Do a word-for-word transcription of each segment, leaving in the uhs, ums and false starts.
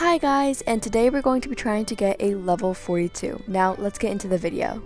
Hi guys, and today we're going to be trying to get a level forty-two. Now let's get into the video.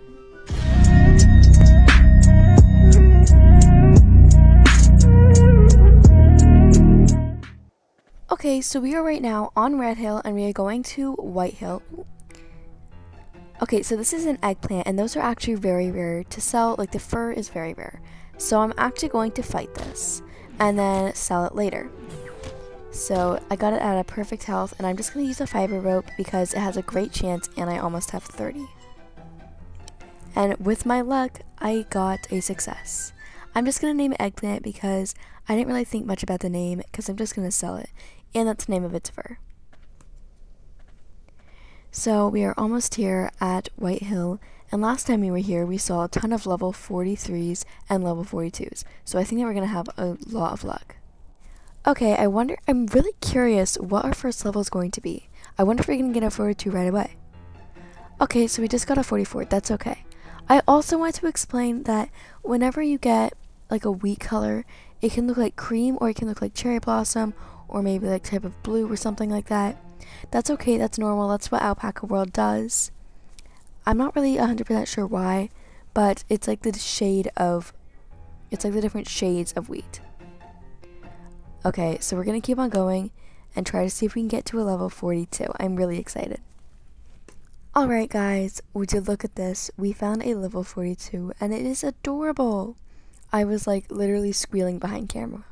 Okay, so we are right now on Red Hill and we are going to White Hill. Okay, so this is an eggplant and those are actually very rare to sell. Like the fur is very rare. So I'm actually going to fight this and then sell it later. So I got it at a perfect health and I'm just going to use a fiber rope because it has a great chance and I almost have thirty. And with my luck, I got a success. I'm just going to name it eggplant because I didn't really think much about the name because I'm just going to sell it. And that's the name of its fur. So we are almost here at White Hill. And last time we were here, we saw a ton of level forty-threes and level forty-twos. So I think that we're going to have a lot of luck. Okay, I wonder, I'm really curious what our first level is going to be. I wonder if we're going to get a forty-two right away. Okay, so we just got a forty-four, that's okay. I also want to explain that whenever you get like a wheat color, it can look like cream or it can look like cherry blossom or maybe like type of blue or something like that. That's okay, that's normal, that's what Alpaca World does. I'm not really one hundred percent sure why, but it's like the shade of, it's like the different shades of wheat. Okay, so we're going to keep on going and try to see if we can get to a level forty-two. I'm really excited. Alright guys, would you look at this? We found a level forty-two and it is adorable. I was like literally squealing behind camera.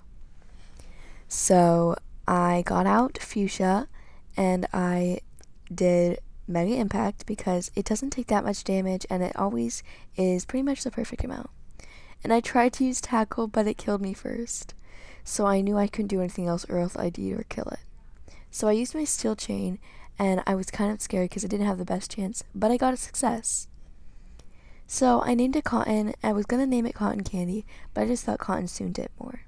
So I got out Fuchsia and I did Mega Impact because it doesn't take that much damage and it always is pretty much the perfect amount. And I tried to use Tackle but it killed me first. So I knew I couldn't do anything else or else I'd eat or kill it. So I used my steel chain and I was kind of scared because I didn't have the best chance, but I got a success. So I named it Cotton. I was going to name it Cotton Candy, but I just thought Cotton soon did more.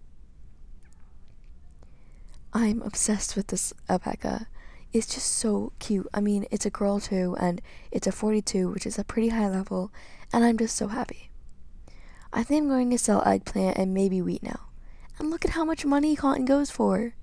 I'm obsessed with this alpaca. It's just so cute. I mean, it's a girl too, and it's a forty-two, which is a pretty high level, and I'm just so happy. I think I'm going to sell eggplant and maybe wheat now. And look at how much money Cotton goes for.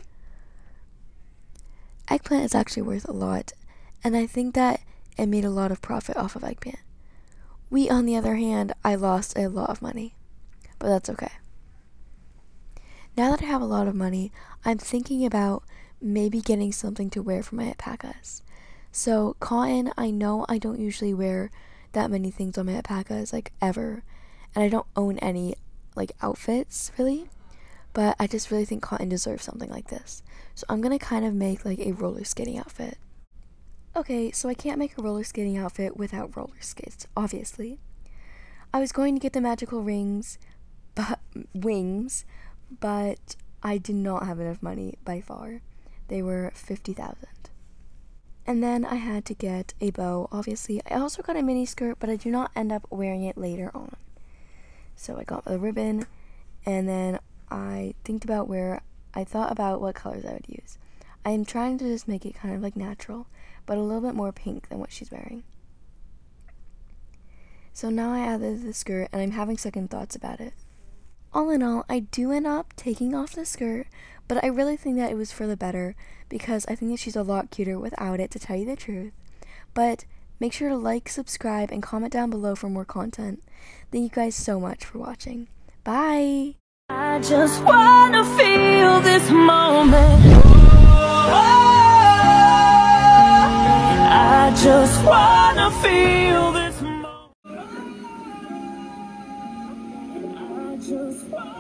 Eggplant is actually worth a lot, and I think that it made a lot of profit off of eggplant. Wheat, on the other hand, I lost a lot of money, but that's okay. Now that I have a lot of money, I'm thinking about maybe getting something to wear for my alpacas. So Cotton, I know I don't usually wear that many things on my alpacas, like ever, and I don't own any like outfits really. But I just really think Cotton deserves something like this. So I'm going to kind of make like a roller skating outfit. Okay, so I can't make a roller skating outfit without roller skates, obviously. I was going to get the magical rings, but wings, but I did not have enough money by far. They were fifty thousand. And then I had to get a bow, obviously. I also got a mini skirt, but I do not end up wearing it later on. So I got the ribbon, and then I think about where I thought about what colors I would use. I am trying to just make it kind of like natural, but a little bit more pink than what she's wearing. So now I added the skirt and I'm having second thoughts about it. All in all, I do end up taking off the skirt, but I really think that it was for the better because I think that she's a lot cuter without it, to tell you the truth. But make sure to like, subscribe, and comment down below for more content. Thank you guys so much for watching. Bye! I just wanna feel this moment. I just wanna feel this moment. I just wanna